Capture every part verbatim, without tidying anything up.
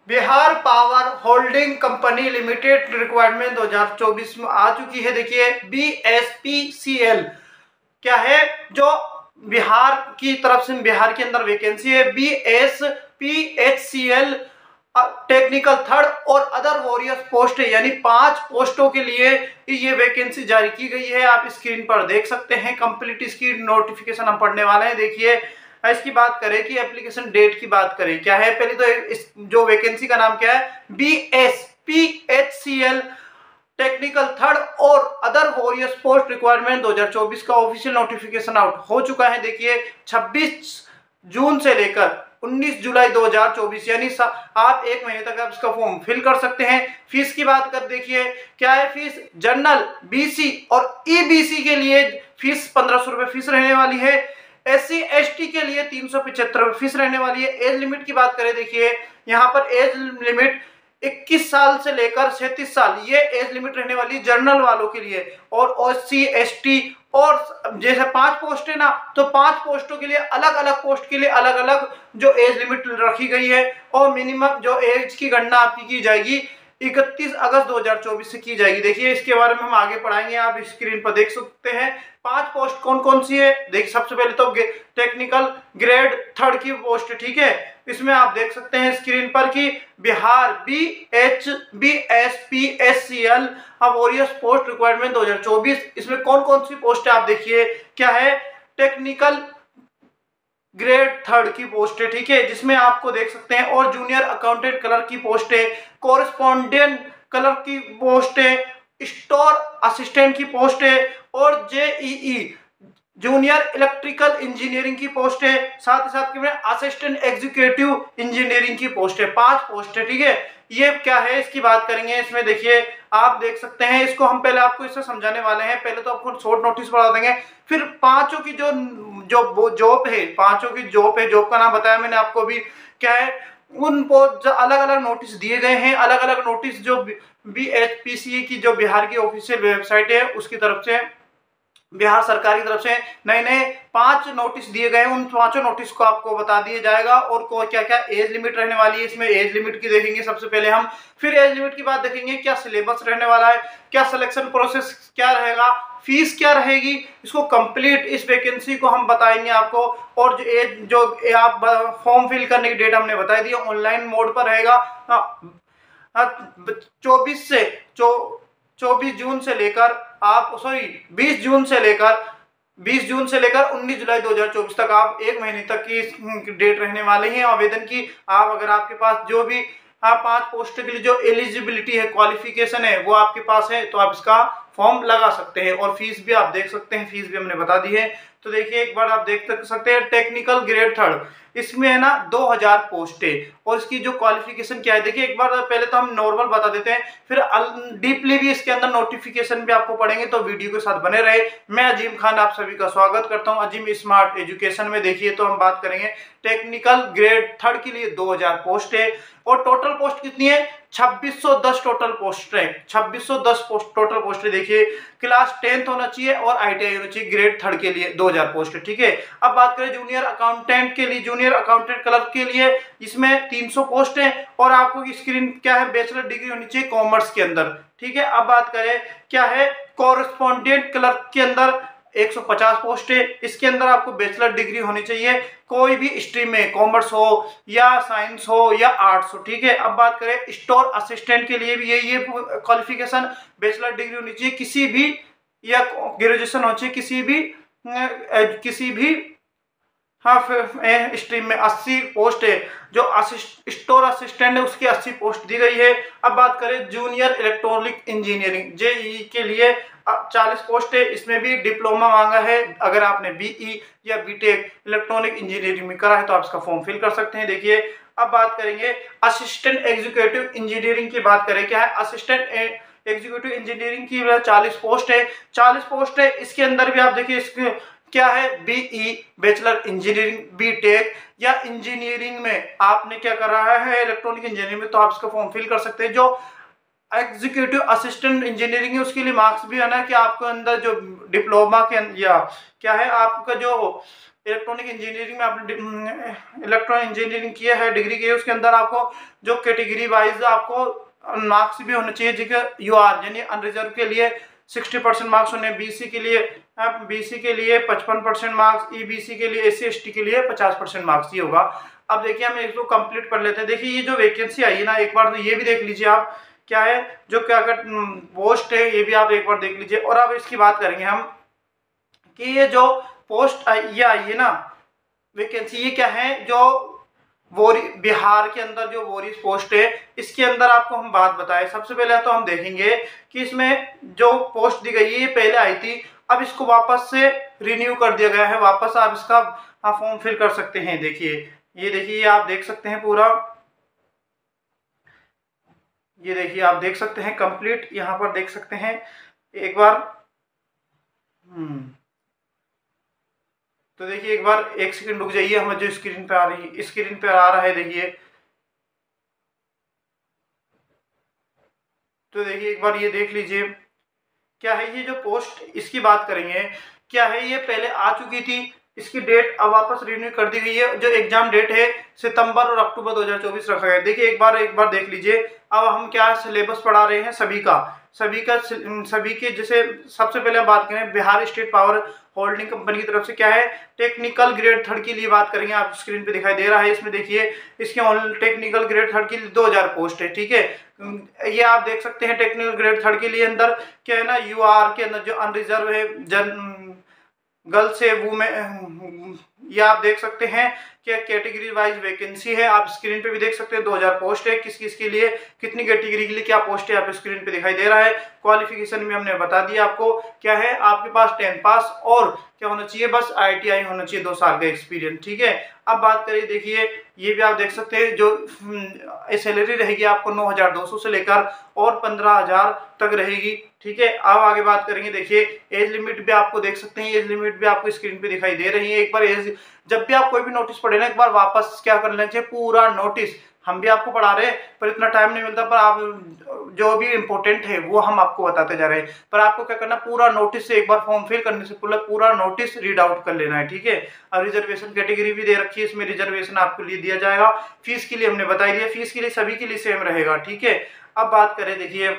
Bihar power holding company limited requirement दो हज़ार चौबीस में आ चुकी है। देखिए B S P C L क्या है, जो बिहार की तरफ से बिहार के अंदर वैकेंसी है। B S P H C L technical third और अदर वॉरियर्स पोस्ट है, यानी पांच पोस्टों के लिए ये वैकेंसी जारी की गई है। आप स्क्रीन पर देख सकते हैं। कंप्लीट इसकी नोटिफिकेशन हम पढ़ने वाले हैं। देखिए इसकी बात करें कि एप्लीकेशन डेट की बात करें, क्या है पहले तो इस जो वैकेंसी का नाम क्या है, B S P H C L technical third और अदर वॉरियर्स पोस्ट रिक्वायरमेंट दो हज़ार चौबीस का ऑफिशियल नोटिफिकेशन आउट हो चुका है। देखिए छब्बीस जून से लेकर उन्नीस जुलाई दो हज़ार चौबीस, यानी आप एक महीने तक आप इसका फॉर्म फिल कर सकते हैं। फीस की बात कर देखिए क्या है, फीस जनरल, बीसी और ईबीसी के लिए फीस पंद्रह सौ रुपए फीस रहने वाली है। एस सी एस टी के लिए तीन सौ पिछहत्तर फीस रहने वाली है। एज लिमिट की बात करें, देखिए यहाँ पर एज लिमिट इक्कीस साल से लेकर सैंतीस साल ये एज लिमिट रहने वाली है जनरल वालों के लिए। और एस सी एस टी और जैसे पांच पोस्ट है ना, तो पांच पोस्टों के लिए अलग अलग पोस्ट के लिए अलग अलग जो एज लिमिट रखी गई है। और मिनिमम जो एज की गणना आपकी की जाएगी इकतीस अगस्त दो हज़ार चौबीस से की जाएगी। देखिए इसके बारे में हम आगे पढ़ाएंगे, आप स्क्रीन पर देख सकते हैं। पांच पोस्ट कौन कौन सी है, देख सबसे पहले तो टेक्निकल ग्रेड थर्ड की पोस्ट है, ठीक है। इसमें आप देख सकते हैं स्क्रीन पर कि Bihar B H B S P S C L warriors post requirement दो हज़ार चौबीस, इसमें कौन कौन सी पोस्ट है आप देखिए क्या है, टेक्निकल ग्रेड थर्ड की पोस्ट है, ठीक है, जिसमें आपको देख सकते हैं। और जूनियर अकाउंटेंट क्लर्क की पोस्ट है, कोरेस्पोंडेंट क्लर्क की पोस्ट है, स्टोर असिस्टेंट की पोस्ट है और जेईई जूनियर इलेक्ट्रिकल इंजीनियरिंग की पोस्ट है। साथ ही साथ में असिस्टेंट एग्जीक्यूटिव इंजीनियरिंग की पोस्ट है। पांच पोस्ट है, ठीक है। ये क्या है इसकी बात करेंगे। इसमें देखिए आप देख सकते हैं, इसको हम पहले आपको इससे समझाने वाले हैं। पहले तो आपको शॉर्ट नोटिस पढ़ा देंगे, फिर पांचों की जो जो जॉब है, पांचों की जॉब है, जॉब का नाम बताया मैंने आपको अभी क्या है, उन अलग अलग नोटिस दिए गए हैं। अलग अलग नोटिस जो बी एच पी सी की जो बिहार की ऑफिशियल वेबसाइट है उसकी तरफ से, बिहार सरकार की तरफ से नए नए पांच नोटिस दिए गए। उन पांचों नोटिस को आपको बता दिया जाएगा और को क्या क्या एज लिमिट रहने वाली है। इसमें एज लिमिट की देखेंगे सबसे पहले हम, फिर एज लिमिट की बात देखेंगे, क्या सिलेबस रहने वाला है, क्या सिलेक्शन प्रोसेस क्या रहेगा, फीस क्या रहेगी, इसको कंप्लीट इस वैकेंसी को हम बताएंगे आपको। और जो एज जो आप फॉर्म फिल करने की डेट हमने बताई दी, ऑनलाइन मोड पर रहेगा। चौबीस से चौ चौबीस जून से लेकर आप सॉरी बीस जून से लेकर बीस जून से लेकर उन्नीस जुलाई दो हज़ार चौबीस तक आप एक महीने तक की डेट रहने वाली है आवेदन की। आप अगर आपके पास जो भी आप पांच पोस्ट के लिए जो एलिजिबिलिटी है, क्वालिफिकेशन है, वो आपके पास है तो आप इसका फॉर्म लगा सकते हैं। और फीस भी आप देख सकते हैं, फीस भी हमने बता दी है। तो देखिए एक बार आप देख सकते हैं टेक्निकल ग्रेड थर्ड, इसमें है ना दो हज़ार पोस्ट है और इसकी जो क्वालिफिकेशन क्या है, देखिए एक बार पहले तो हम नॉर्मल बता देते हैं, फिर डीपली भी इसके अंदर नोटिफिकेशन भी आपको पढ़ेंगे, तो वीडियो के साथ बने रहे। मैं अजीम खान आप सभी का स्वागत करता हूं अजीम स्मार्ट एजुकेशन में। देखिए तो हम बात करेंगे टेक्निकल ग्रेड थर्ड के लिए दो हज़ार पोस्ट है और टोटल पोस्ट कितनी है, छब्बीस सौ दस टोटल पोस्ट है, छब्बीस सौ दस पोस्ट टोटल पोस्ट है। देखिए क्लास टेंथ होना चाहिए और आईटीआई होना चाहिए ग्रेड थर्ड के लिए दो हज़ार पोस्ट है, ठीक है। अब बात करें जूनियर अकाउंटेंट के लिए, जूनियर अकाउंटेंट क्लर्क के लिए इसमें तीन सौ पोस्ट है और आपको स्क्रीन क्या है, बैचलर डिग्री होनी चाहिए कॉमर्स के अंदर, ठीक है। अब बात करें क्या है, कोरेस्पोंडेंट क्लर्क के अंदर एक सौ पचास पोस्ट है, इसके अंदर आपको बैचलर डिग्री होनी चाहिए कोई भी स्ट्रीम में, कॉमर्स हो या साइंस हो या आर्ट्स हो, ठीक है। अब बात करें स्टोर असिस्टेंट के लिए भी यही ये क्वालिफिकेशन, बैचलर डिग्री होनी चाहिए किसी भी या ग्रेजुएशन होनी चाहिए किसी भी किसी भी हाँ स्ट्रीम में। अस्सी पोस्ट है, जो असिस्ट स्टोर असिस्टेंट है उसकी अस्सी पोस्ट दी गई है। अब बात करें जूनियर इलेक्ट्रॉनिक इंजीनियरिंग जेईई के लिए चालीस पोस्ट है, इसमें भी डिप्लोमा मांगा है। अगर आपने बीई या बीटेक इलेक्ट्रॉनिक इंजीनियरिंग में करा है तो आप इसका फॉर्म फिल कर सकते हैं। देखिए अब बात करेंगे असिस्टेंट एग्जीक्यूटिव इंजीनियरिंग की बात करें, क्या है असिस्टेंट एग्जीक्यूटिव इंजीनियरिंग की चालीस पोस्ट है, चालीस पोस्ट है। इसके अंदर भी आप देखिए इसके क्या है, बीई बैचलर इंजीनियरिंग, बीटेक या इंजीनियरिंग में आपने क्या कर रहा है इलेक्ट्रॉनिक इंजीनियरिंग में, तो आप इसका फॉर्म फिल कर सकते हैं। जो एग्जीक्यूटिव असिस्टेंट इंजीनियरिंग है उसके लिए मार्क्स भी है ना कि आपके अंदर जो डिप्लोमा के या क्या है आपका जो इलेक्ट्रॉनिक इंजीनियरिंग में आपने इलेक्ट्रॉनिक इंजीनियरिंग किया है, डिग्री की है, उसके अंदर आपको जो कैटेगरी वाइज आपको मार्क्स भी होने चाहिए, जिसके यू आर यानी अनरिजर्व के लिए सिक्सटी परसेंट मार्क्स होने, बीसी के लिए बीसी के लिए पचपन परसेंट मार्क्स, ईबीसी के लिए, एससी एसटी के लिए पचास परसेंट मार्क्स, ये होगा। अब देखिए हम इसको कंप्लीट कर लेते हैं। देखिए ये जो वैकेंसी आई है ना, एक बार तो ये भी देख लीजिए आप क्या है, जो क्या कर पोस्ट है ये भी आप एक बार देख लीजिए। और अब इसकी बात करेंगे हम कि ये जो पोस्ट ये आई है ना वैकेंसी, ये क्या है, जो वो बिहार के अंदर जो वोरिस पोस्ट है, इसके अंदर आपको हम बात बताएं। सबसे पहले तो हम देखेंगे कि इसमें जो पोस्ट दी गई है ये पहले आई थी, अब इसको वापस से रिन्यू कर दिया गया है, वापस आप इसका फॉर्म फिल कर सकते हैं। देखिए ये देखिए आप देख सकते हैं पूरा, ये देखिए आप देख सकते हैं कंप्लीट, यहाँ पर देख सकते हैं एक बार। हम्म तो देखिए एक बार एक सेकंड रुक जाइए, हमें जो स्क्रीन पे आ रही है, स्क्रीन पे आ रहा है देखिए, तो देखिए एक बार ये देख लीजिए क्या है ये जो पोस्ट, इसकी बात करेंगे क्या है, ये पहले आ चुकी थी, इसकी डेट अब वापस रिन्यू कर दी गई है। जो एग्जाम डेट है सितंबर और अक्टूबर दो हज़ार चौबीस रखा गया है। देखिए एक बार एक बार देख लीजिए, अब हम क्या सिलेबस पढ़ा रहे हैं सभी का, सभी का सभी के, जैसे सबसे पहले हम बात करें Bihar state power holding company की तरफ से क्या है, टेक्निकल ग्रेड थर्ड के लिए बात करेंगे। आप स्क्रीन पे दिखाई दे रहा है, इसमें देखिए इसके टेक्निकल ग्रेड थर्ड के लिए दो हज़ार पोस्ट है, ठीक है। ये आप देख सकते हैं टेक्निकल ग्रेड थर्ड के लिए अंदर क्या है ना, यूआर के अंदर जो अनरिजर्व है, जन गर्ल्स है, वुमेन, ये आप देख सकते हैं कि कैटेगरी वाइज वैकेंसी है। आप स्क्रीन पे भी देख सकते हैं दो हज़ार पोस्ट है, किस किस के लिए, कितनी कैटेगरी के लिए क्या पोस्ट है, आप स्क्रीन पे दिखाई दे रहा है। क्वालिफिकेशन भी हमने बता दिया आपको, क्या है आपके पास टेन पास और क्या होना चाहिए, बस आईटीआई होना चाहिए, दो साल का एक्सपीरियंस, ठीक है। अब बात करिए, देखिए ये भी आप देख सकते हैं जो सैलरी रहेगी आपको नौ हजार दो सौ से लेकर और पंद्रह हजार तक रहेगी, ठीक है। अब आगे बात करेंगे, देखिए एज लिमिट भी आपको देख सकते हैं, एज लिमिट भी आपको स्क्रीन पे दिखाई दे रही है। एक बार एज, जब भी आप कोई भी नोटिस पढ़े ना, एक बार वापस क्या कर लेना चाहिए, पूरा नोटिस, हम भी आपको पढ़ा रहे हैं पर इतना टाइम नहीं मिलता, पर आप जो भी इम्पोर्टेंट है वो हम आपको बताते जा रहे हैं। पर आपको क्या करना, पूरा नोटिस से एक बार फॉर्म फिल करने से पूरा पूरा नोटिस रीड आउट कर लेना है, ठीक है। और रिजर्वेशन कैटेगरी भी दे रखी है, इसमें रिजर्वेशन आपके लिए दिया जाएगा। फीस के लिए हमने बताई दिया, फीस के लिए सभी के लिए सेम रहेगा, ठीक है। अब बात करें, देखिए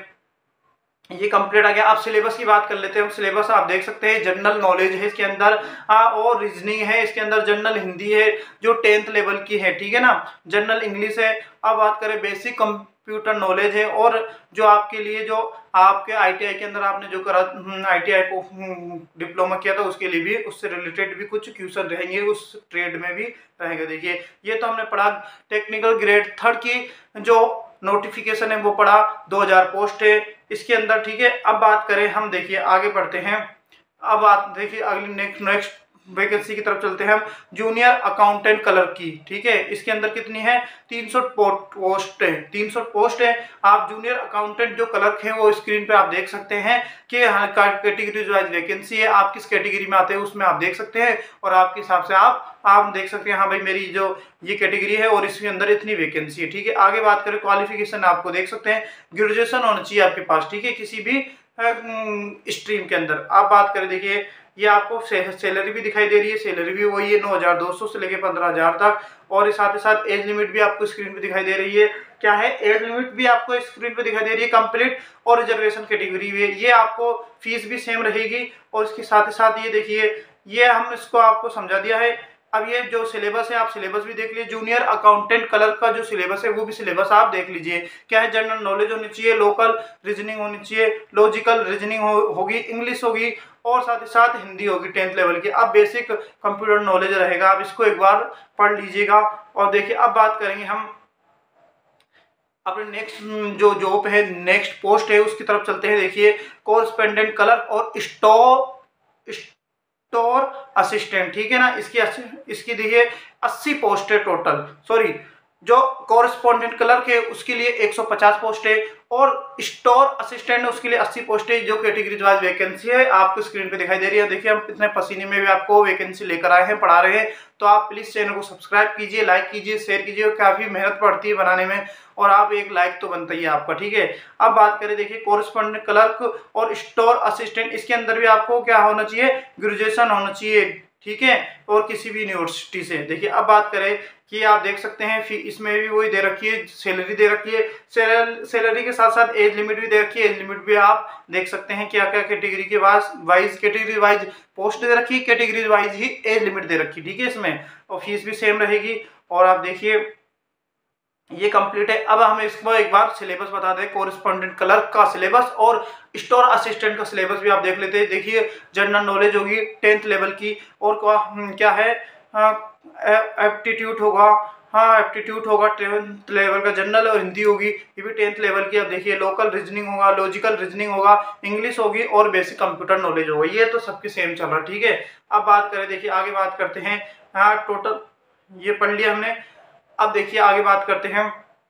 ये कंप्लीट आ गया। अब सिलेबस की बात कर लेते हैं। सिलेबस आप देख सकते हैं जनरल नॉलेज है इसके अंदर, आ, और रीजनिंग है इसके अंदर, जनरल हिंदी है जो टेंथ लेवल की है, ठीक है ना, जनरल इंग्लिश है। अब बात करें बेसिक कंप्यूटर नॉलेज है, और जो आपके लिए जो आपके आईटीआई के अंदर आपने जो करा, आईटीआई को डिप्लोमा किया था उसके लिए भी, उससे रिलेटेड भी कुछ क्वेश्चन रहेंगे, उस ट्रेड में भी रहेंगे। देखिए ये तो हमने पढ़ा टेक्निकल ग्रेड थर्ड की जो नोटिफिकेशन है वो पढ़ा, दो हज़ार पोस्ट है इसके अंदर, ठीक है। अब बात करें हम, देखिए आगे बढ़ते हैं। अब आप देखिए अगली नेक्स्ट नेक्स्ट वैकेंसी की तरफ चलते हैं हम, जूनियर अकाउंटेंट क्लर्क की, ठीक है। इसके अंदर कितनी है, तीन सौ पोस्ट है, तीन सौ पोस्ट है। आप जूनियर अकाउंटेंट जो क्लर्क है वो स्क्रीन पे आप देख सकते हैं कि कैटेगरी वाइज वैकेंसी है, आप किस कैटेगरी में आते हैं उसमें आप देख सकते हैं, और आपके हिसाब से आप आप देख सकते हैं हाँ भाई मेरी जो ये कैटेगरी है और इसके अंदर इतनी वैकेंसी है, ठीक है। आगे बात करें क्वालिफिकेशन, आपको देख सकते हैं ग्रेजुएशन होना चाहिए आपके पास, ठीक है, किसी भी स्ट्रीम के अंदर। आप बात करें, देखिए ये आपको सैलरी भी दिखाई दे रही है, सैलरी भी वही है नौ हजार दो सौ से लेके पंद्रह हजार तक, और साथ ही साथ एज लिमिट भी आपको स्क्रीन पे दिखाई दे रही है। क्या है, एज लिमिट भी आपको स्क्रीन पे दिखाई दे रही है कंप्लीट, और रिजर्वेशन कैटेगरी भी है। ये आपको फीस भी सेम रहेगी, और इसके साथ ही साथ ये देखिए ये हम इसको आपको समझा दिया है। अब ये जो सिलेबस है आप सिलेबस भी देख लीजिए, जूनियर अकाउंटेंट क्लर्क का जो सिलेबस है वो भी सिलेबस आप देख लीजिए। क्या है, जनरल नॉलेज होनी चाहिए, लोकल रीजनिंग होनी चाहिए, लॉजिकल रीजनिंग हो, होगी, इंग्लिश होगी, और साथ ही साथ हिंदी होगी टेंथ लेवल की। अब बेसिक कंप्यूटर नॉलेज रहेगा, आप इसको एक बार पढ़ लीजिएगा। और देखिए अब बात करेंगे हम अपने नेक्स्ट जो जॉब है, नेक्स्ट पोस्ट है उसकी तरफ चलते हैं। देखिए कोरेस्पोंडेंट क्लर्क और स्टोर स्टोर असिस्टेंट, ठीक है ना, इसकी इसकी देखिए अस्सी पोस्ट है टोटल, सॉरी जो कोरेस्पोंडेंट क्लर्क है उसके लिए एक सौ पचास पोस्ट है, और स्टोर असिस्टेंट उसके लिए अस्सी पोस्ट है। जो कैटेगरी वाइज वैकेंसी है आपको स्क्रीन पे दिखाई दे रही है। देखिए हम कितने पसीने में भी आपको वैकेंसी लेकर आए हैं, पढ़ा रहे हैं। तो आप प्लीज चैनल को सब्सक्राइब कीजिए, लाइक कीजिए, शेयर कीजिए, काफी मेहनत पड़ती है बनाने में, और आप एक लाइक तो बनता ही है आपका, ठीक है। अब बात करें, देखिए कोरेस्पोंडेंट क्लर्क और स्टोर असिस्टेंट, इसके अंदर भी आपको क्या होना चाहिए, ग्रेजुएशन होना चाहिए, ठीक है, और किसी भी यूनिवर्सिटी से। देखिए अब बात करें कि आप देख सकते हैं फी इसमें भी वही दे रखी है, सैलरी दे रखी है, सैलरी के साथ साथ एज लिमिट भी दे रखी है। एज लिमिट भी आप देख सकते हैं क्या क्या कैटेगरी के wise wise category wise post दे रखी है, कैटेगरी वाइज ही एज लिमिट दे रखी है, ठीक है इसमें, और फीस भी सेम रहेगी। और आप देखिए ये कंप्लीट है। अब हम इसको एक बार सिलेबस बता दें, कोरिस्पोंडेंट क्लर्क का सिलेबस और स्टोर असिस्टेंट का सिलेबस भी आप देख लेते हैं। देखिए जनरल नॉलेज होगी टेंथ लेवल की, और क्या है एप्टीट्यूड होगा, हाँ एप्टीट्यूड होगा टेंथ लेवल का, जनरल और हिंदी होगी ये भी टेंथ लेवल की। अब देखिए लोकल रीजनिंग होगा, लॉजिकल रीजनिंग होगा, इंग्लिश होगी और बेसिक कंप्यूटर नॉलेज होगा। ये तो सबके सेम चल रहा है, ठीक है। अब बात करें, देखिए आगे बात करते हैं, हाँ टोटल ये पढ़ लिया हमने। अब देखिए आगे बात करते हैं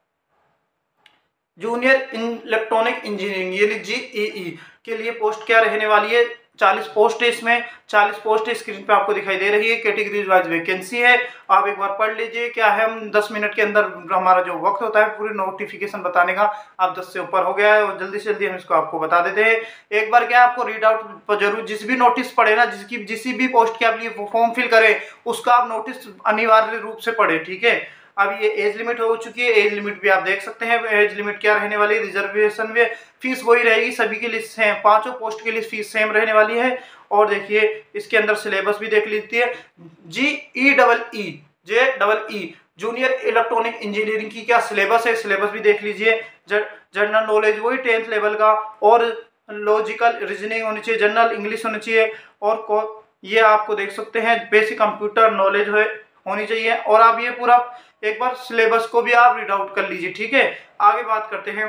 जूनियर इलेक्ट्रॉनिक इंजीनियरिंग यानी जीईई के लिए पोस्ट क्या रहने वाली है, चालीस पोस्ट है इसमें, चालीस पोस्ट स्क्रीन पे आपको दिखाई दे रही है, कैटेगरीज वाइज वैकेंसी है। आप एक बार पढ़ लीजिए क्या है। हम दस मिनट के अंदर हमारा जो वक्त होता है पूरी नोटिफिकेशन बताने का, आप दस से ऊपर हो गया है और जल्दी से जल्दी हम इसको आपको बता देते हैं। एक बार क्या आपको रीड आउट जरूर, जिस भी नोटिस पढ़े ना, जिसकी जिस भी पोस्ट के आप लिए फॉर्म फिल करें उसका आप नोटिस अनिवार्य रूप से पढ़े, ठीक है। अब ये एज लिमिट हो चुकी है, एज लिमिट भी आप देख सकते हैं। एज लिमिट क्या रहने वाली है, रिजर्वेशन में फीस वही रहेगी सभी के लिए सेम, पांचों पोस्ट के लिए फीस सेम रहने वाली है। और देखिए इसके अंदर सिलेबस भी देख लीजिए, G E double E J double E junior electronic engineering की क्या सिलेबस है, सिलेबस भी देख लीजिए। जनरल नॉलेज वही टेंथ लेवल का, और लॉजिकल रीजनिंग होनी चाहिए, जनरल इंग्लिश होनी चाहिए, और ये आपको देख सकते हैं बेसिक कंप्यूटर नॉलेज है होनी चाहिए। और आप ये पूरा एक बार सिलेबस को भी आप रीड आउट कर लीजिए, ठीक है। आगे बात करते हैं,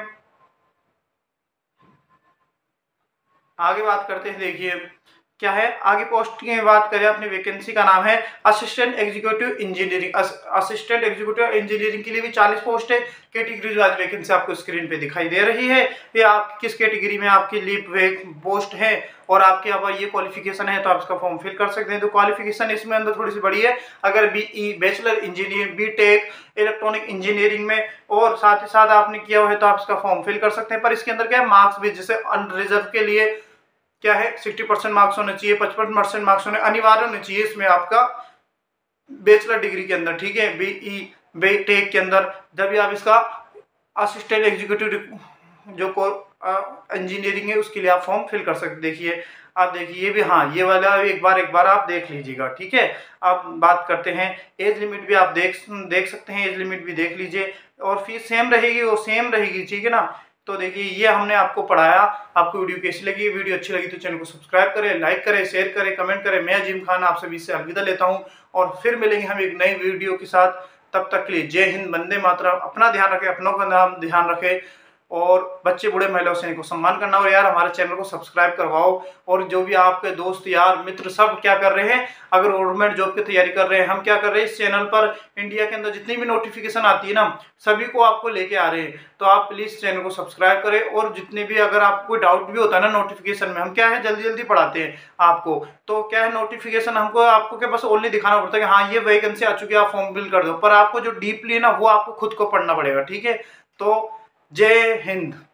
आगे बात करते हैं देखिए क्या है आगे पोस्ट की बात करें, अपनी वैकेंसी का नाम है assistant executive engineering. Assistant executive engineering के लिए भी चालीस पोस्ट है, कैटेगरी वाइज वैकेंसी आपको स्क्रीन पे दिखाई दे रही है। ये आप किस कैटेगरी में आपकी लीव पोस्ट है और आपके अब ये क्वालिफिकेशन है तो आप इसका फॉर्म फिल कर सकते हैं। तो क्वालिफिकेशन इसमें अंदर थोड़ी सी बड़ी है, अगर BE bachelor engineer B tech electronic engineering में और साथ ही साथ आपने किया हुआ है तो आप इसका फॉर्म फिल कर सकते हैं। पर इसके अंदर क्या है मार्क्स भी, जैसे अनरिजर्व के लिए क्या है साठ परसेंट मार्क्स होने चाहिए, पचपन परसेंट मार्क्स होने अनिवार्य होने चाहिए इसमें आपका बैचलर डिग्री के अंदर, ठीक है, बीई बी टेक के अंदर। जब भी आप इसका असिस्टेंट एग्जीक्यूटिव जो को इंजीनियरिंग है उसके लिए आप फॉर्म फिल कर सकते। देखिए आप देखिए ये भी, हाँ ये वाला एक बार एक बार आप देख लीजिएगा, ठीक है। अब बात करते हैं एज लिमिट भी आप देख देख सकते हैं, एज लिमिट भी देख लीजिए, और फीस सेम रहेगी, वो सेम रहेगी, ठीक है ना। तो देखिए ये हमने आपको पढ़ाया। आपको वीडियो कैसी लगी, वीडियो अच्छी लगी तो चैनल को सब्सक्राइब करें, लाइक करें, शेयर करें, कमेंट करें। मैं अजीम खान आप सभी से अलविदा लेता हूं और फिर मिलेंगे हम एक नई वीडियो के साथ। तब तक के लिए जय हिंद, वंदे मातरम। अपना ध्यान रखें, अपनों का नाम ध्यान रखें, और बच्चे बूढ़े महिला सैनिक को सम्मान करना। और यार हमारे चैनल को सब्सक्राइब करवाओ, और जो भी आपके दोस्त यार मित्र सब क्या कर रहे हैं, अगर गवर्नमेंट जॉब की तैयारी कर रहे हैं, हम क्या कर रहे हैं इस चैनल पर इंडिया के अंदर जितनी भी नोटिफिकेशन आती है ना सभी को आपको लेके आ रहे हैं। तो आप प्लीज चैनल को सब्सक्राइब करें, और जितने भी अगर आपको कोई डाउट भी होता है ना नोटिफिकेशन में, हम क्या है जल्दी जल्दी पढ़ाते हैं आपको। तो क्या है नोटिफिकेशन हमको आपको क्या बस ओनली दिखाना पड़ता है कि हाँ ये वैकेंसी आ चुकी है आप फॉर्म फिल कर दो, पर आपको जो डीपली ना वो आपको खुद को पढ़ना पड़ेगा, ठीक है। तो जय हिंद।